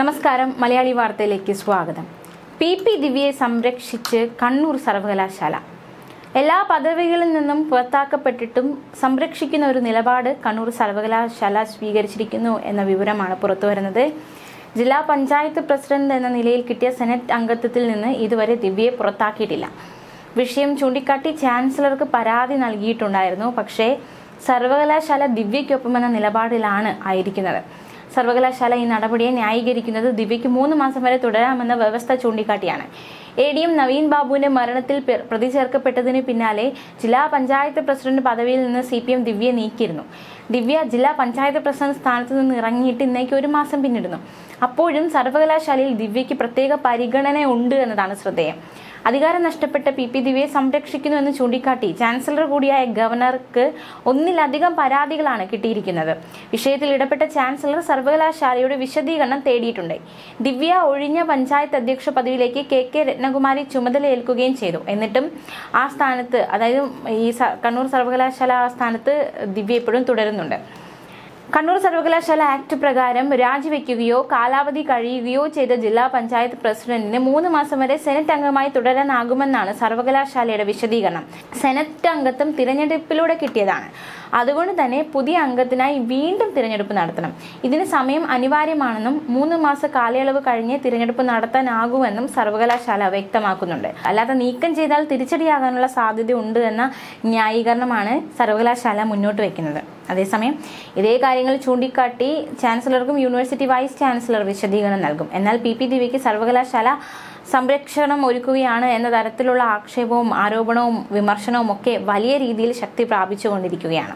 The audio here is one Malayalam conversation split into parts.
നമസ്കാരം മലയാളി വാർത്തയിലേക്ക് സ്വാഗതം. പി ദിവ്യയെ സംരക്ഷിച്ച് കണ്ണൂർ സർവകലാശാല. എല്ലാ പദവികളിൽ നിന്നും പുറത്താക്കപ്പെട്ടിട്ടും സംരക്ഷിക്കുന്ന ഒരു നിലപാട് കണ്ണൂർ സർവകലാശാല സ്വീകരിച്ചിരിക്കുന്നു എന്ന വിവരമാണ് പുറത്തുവരുന്നത്. ജില്ലാ പഞ്ചായത്ത് പ്രസിഡന്റ് എന്ന നിലയിൽ കിട്ടിയ സെനറ്റ് അംഗത്വത്തിൽ നിന്ന് ഇതുവരെ ദിവ്യയെ പുറത്താക്കിയിട്ടില്ല. വിഷയം ചൂണ്ടിക്കാട്ടി ചാൻസലർക്ക് പരാതി നൽകിയിട്ടുണ്ടായിരുന്നു. പക്ഷേ സർവകലാശാല ദിവ്യയ്ക്കൊപ്പമെന്ന നിലപാടിലാണ് ആയിരിക്കുന്നത്. സർവകലാശാല ഈ നടപടിയെ ന്യായീകരിക്കുന്നത് ദിവ്യയ്ക്ക് 3 മാസം വരെ തുടരാമെന്ന വ്യവസ്ഥ ചൂണ്ടിക്കാട്ടിയാണ്. ADM നവീൻ ബാബുവിന്റെ മരണത്തിൽ പ്രതി ചേർക്കപ്പെട്ടതിന് പിന്നാലെ ജില്ലാ പഞ്ചായത്ത് പ്രസിഡന്റ് പദവിയിൽ നിന്ന് CPM ദിവ്യയെ നീക്കിയിരുന്നു. ദിവ്യ ജില്ലാ പഞ്ചായത്ത് പ്രസിഡന്റ് സ്ഥാനത്ത് നിന്ന് ഇറങ്ങിയിട്ട് ഇന്നേക്ക് 1 മാസം പിന്നിടുന്നു. അപ്പോഴും സർവകലാശാലയിൽ ദിവ്യയ്ക്ക് പ്രത്യേക പരിഗണന ഉണ്ട് എന്നതാണ് ശ്രദ്ധേയം. അധികാരം നഷ്ടപ്പെട്ട പി ദിവ്യയെ സംരക്ഷിക്കുന്നുവെന്ന് ചൂണ്ടിക്കാട്ടി ചാൻസലർ കൂടിയായ ഗവർണർക്ക് ഒന്നിലധികം പരാതികളാണ് കിട്ടിയിരിക്കുന്നത്. വിഷയത്തിൽ ഇടപെട്ട ചാൻസലർ സർവകലാശാലയുടെ വിശദീകരണം തേടിയിട്ടുണ്ട്. ദിവ്യ ഒഴിഞ്ഞ പഞ്ചായത്ത് അധ്യക്ഷ പദവിയിലേക്ക് KK രത്നകുമാരി ചുമതലയേൽക്കുകയും ചെയ്തു. എന്നിട്ടും ആ സ്ഥാനത്ത്, അതായത് ഈ കണ്ണൂർ സർവകലാശാല ആ സ്ഥാനത്ത് ദിവ്യ ഇപ്പോഴും തുടരുന്നുണ്ട്. കണ്ണൂർ സർവകലാശാല ആക്ട് പ്രകാരം രാജിവെക്കുകയോ കാലാവധി കഴിയുകയോ ചെയ്ത ജില്ലാ പഞ്ചായത്ത് പ്രസിഡന്റിന് 3 മാസം വരെ സെനറ്റ് അംഗമായി തുടരാനാകുമെന്നാണ് സർവകലാശാലയുടെ വിശദീകരണം. സെനറ്റ് അംഗത്വം തിരഞ്ഞെടുപ്പിലൂടെ കിട്ടിയതാണ്. അതുകൊണ്ട് തന്നെ പുതിയ അംഗത്തിനായി വീണ്ടും തിരഞ്ഞെടുപ്പ് നടത്തണം. ഇതിന് സമയം അനിവാര്യമാണെന്നും 3 മാസ കാലയളവ് കഴിഞ്ഞ് തിരഞ്ഞെടുപ്പ് നടത്താനാകുമെന്നും സർവകലാശാല വ്യക്തമാക്കുന്നുണ്ട്. അല്ലാതെ നീക്കം ചെയ്താൽ തിരിച്ചടിയാകാനുള്ള സാധ്യത ഉണ്ട് എന്ന ന്യായീകരണമാണ് സർവകലാശാല മുന്നോട്ട് വയ്ക്കുന്നത്. അതേസമയം ഇതേ കാര്യങ്ങൾ ചൂണ്ടിക്കാട്ടി ചാൻസലർക്കും യൂണിവേഴ്സിറ്റി വൈസ് ചാൻസലർ വിശദീകരണം നൽകും. എന്നാൽ പി ദിവ്യയ്ക്ക് സർവകലാശാല സംരക്ഷണം ഒരുക്കുകയാണ് എന്ന തരത്തിലുള്ള ആക്ഷേപവും ആരോപണവും വിമർശനവും ഒക്കെ വലിയ രീതിയിൽ ശക്തി പ്രാപിച്ചുകൊണ്ടിരിക്കുകയാണ്.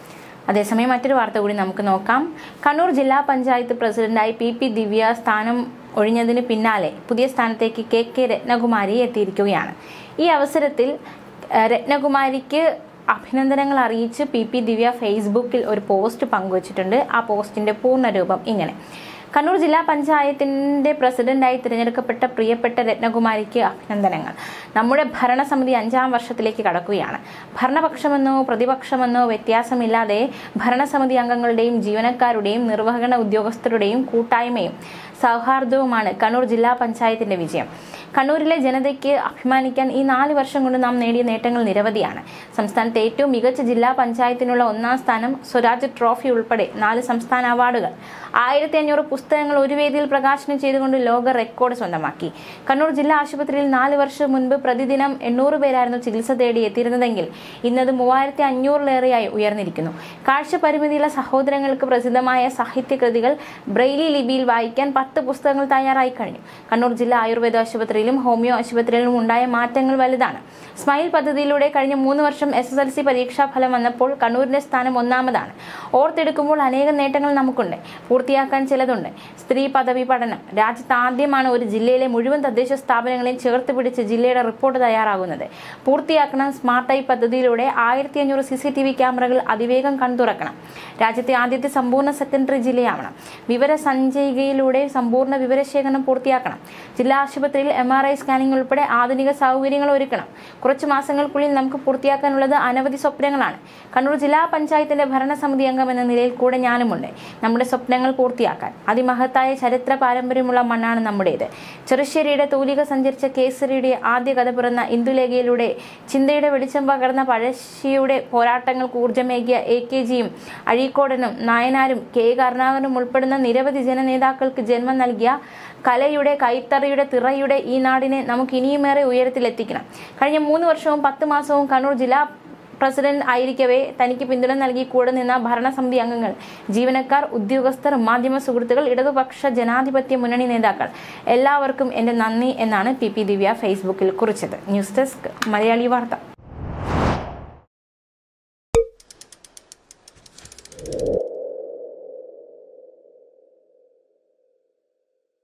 അതേസമയം മറ്റൊരു വാർത്ത കൂടി നമുക്ക് നോക്കാം. കണ്ണൂർ ജില്ലാ പഞ്ചായത്ത് പ്രസിഡന്റായി പി ദിവ്യ സ്ഥാനം ഒഴിഞ്ഞതിന് പിന്നാലെ പുതിയ സ്ഥാനത്തേക്ക് KK രത്നകുമാരി എത്തിയിരിക്കുകയാണ്. ഈ അവസരത്തിൽ രത്നകുമാരിക്ക് അഭിനന്ദനങ്ങൾ അറിയിച്ച് പി ദിവ്യ ഫേസ്ബുക്കിൽ ഒരു പോസ്റ്റ് പങ്കുവച്ചിട്ടുണ്ട്. ആ പോസ്റ്റിന്റെ പൂർണ്ണരൂപം ഇങ്ങനെ: കണ്ണൂർ ജില്ലാ പഞ്ചായത്തിന്റെ പ്രസിഡന്റായി തിരഞ്ഞെടുക്കപ്പെട്ട പ്രിയപ്പെട്ട രത്നകുമാരിക്ക് അഭിനന്ദനങ്ങൾ. നമ്മുടെ ഭരണസമിതി 5ാം വർഷത്തിലേക്ക് കടക്കുകയാണ്. ഭരണപക്ഷമെന്നോ പ്രതിപക്ഷമെന്നോ വ്യത്യാസമില്ലാതെ ഭരണസമിതി അംഗങ്ങളുടെയും ജീവനക്കാരുടെയും നിർവഹണ ഉദ്യോഗസ്ഥരുടെയും കൂട്ടായ്മയും സൗഹാർദ്ദവുമാണ് കണ്ണൂർ ജില്ലാ പഞ്ചായത്തിന്റെ വിജയം. കണ്ണൂരിലെ ജനതയ്ക്ക് അഭിമാനിക്കാൻ ഈ 4 വർഷം കൊണ്ട് നാം നേടിയ നേട്ടങ്ങൾ നിരവധിയാണ്. സംസ്ഥാനത്തെ ഏറ്റവും മികച്ച ജില്ലാ പഞ്ചായത്തിനുള്ള 1ാം സ്ഥാനം, സ്വരാജ് ട്രോഫി ഉൾപ്പെടെ 4 സംസ്ഥാന അവാർഡുകൾ, 1500 പുസ്തകങ്ങൾ ഒരു വേദിയിൽ പ്രകാശനം ചെയ്തുകൊണ്ട് ലോക റെക്കോർഡ് സ്വന്തമാക്കി. കണ്ണൂർ ജില്ലാ ആശുപത്രിയിൽ 4 വർഷം മുൻപ് പ്രതിദിനം 800 പേരായിരുന്നു ചികിത്സ തേടി എത്തിയിരുന്നതെങ്കിൽ ഇന്നത് 3500-ലേറെയായി ഉയർന്നിരിക്കുന്നു. കാഴ്ച പരിമിതിയുള്ള സഹോദരങ്ങൾക്ക് പ്രസിദ്ധമായ സാഹിത്യകൃതികൾ ബ്രെയിലി ലിപിയിൽ വായിക്കാൻ 10 പുസ്തകങ്ങൾ തയ്യാറായി കഴിഞ്ഞു. കണ്ണൂർ ജില്ലാ ആയുർവേദ ആശുപത്രിയിലും ഹോമിയോ ആശുപത്രിയിലും ഉണ്ടായ മാറ്റങ്ങൾ വലുതാണ്. സ്മൈൽ പദ്ധതിയിലൂടെ കഴിഞ്ഞ 3 വർഷം SSLC പരീക്ഷാ ഫലം വന്നപ്പോൾ കണ്ണൂരിന്റെ സ്ഥാനം 1ാമതാണ്. ഓർത്തെടുക്കുമ്പോൾ അനേകം നേട്ടങ്ങൾ നമുക്കുണ്ട്. പൂർത്തിയാക്കാൻ ചിലതുണ്ട്. സ്ത്രീ പദവി പഠനം. രാജ്യത്ത് ആദ്യമാണ് ഒരു ജില്ലയിലെ മുഴുവൻ തദ്ദേശ സ്ഥാപനങ്ങളെയും ചേർത്ത് പിടിച്ച് ജില്ലയുടെ റിപ്പോർട്ട് തയ്യാറാകുന്നത്. പൂർത്തിയാക്കണം. സ്മാർട്ട് ഐ പദ്ധതിയിലൂടെ 1500 CCTV ക്യാമറകൾ അതിവേഗം കൺതുറക്കണം. രാജ്യത്തെ ആദ്യത്തെ സമ്പൂർണ്ണ സെക്കൻഡറി ജില്ലയാവണം. വിവര സഞ്ചയികയിലൂടെ സമ്പൂർണ്ണ വിവരശേഖരണം പൂർത്തിയാക്കണം. ജില്ലാ ആശുപത്രിയിൽ MRI സ്കാനിംഗ് ഉൾപ്പെടെ ആധുനിക സൗകര്യങ്ങൾ ഒരുക്കണം. കുറച്ചു മാസങ്ങൾക്കുള്ളിൽ നമുക്ക് പൂർത്തിയാക്കാനുള്ളത് അനവധി സ്വപ്നങ്ങളാണ്. കണ്ണൂർ ജില്ലാ പഞ്ചായത്തിന്റെ ഭരണസമിതി അംഗം എന്ന നിലയിൽ കൂടെ ഞാനുമുണ്ട്. നമ്മുടെ സ്വപ്നങ്ങൾ പൂർത്തിയാക്കാൻ അതിമഹത്തായ ചരിത്ര പാരമ്പര്യമുള്ള മണ്ണാണ് നമ്മുടേത്. ചെറുശ്ശേരിയുടെ തൂലിക സഞ്ചരിച്ച കേസരിയുടെ ആദ്യ കഥ പിറന്ന ഇന്ദുലേഖയിലൂടെ ചിന്തയുടെ വെളിച്ചം പകർന്ന പഴശ്ശിയുടെ പോരാട്ടങ്ങൾക്ക് ഊർജ്ജമേകിയ AKGയും അഴീക്കോടനും നായനാരും K കരുണാകരനും ഉൾപ്പെടുന്ന നിരവധി ജനനേതാക്കൾക്ക് ജന്മം നൽകിയ കലയുടെ, കൈത്തറിയുടെ, തിറയുടെ ഈ നാടിനെ നമുക്ക് ഇനിയുമേറെ ഉയരത്തിലെത്തിക്കണം. കഴിഞ്ഞ 3 വർഷവും 10 മാസവും കണ്ണൂർ ജില്ലാ പ്രസിഡന്റ് ആയിരിക്കവേ തനിക്ക് പിന്തുണ നൽകി കൂടെ നിന്ന ഭരണസമിതി അംഗങ്ങൾ, ജീവനക്കാർ, ഉദ്യോഗസ്ഥർ, മാധ്യമ സുഹൃത്തുക്കൾ, ഇടതുപക്ഷ ജനാധിപത്യ മുന്നണി നേതാക്കൾ എല്ലാവർക്കും എന്റെ നന്ദി എന്നാണ് പി ദിവ്യ ഫേസ്ബുക്കിൽ കുറിച്ചത്. ന്യൂസ് ഡെസ്ക് മലയാളി വാർത്ത.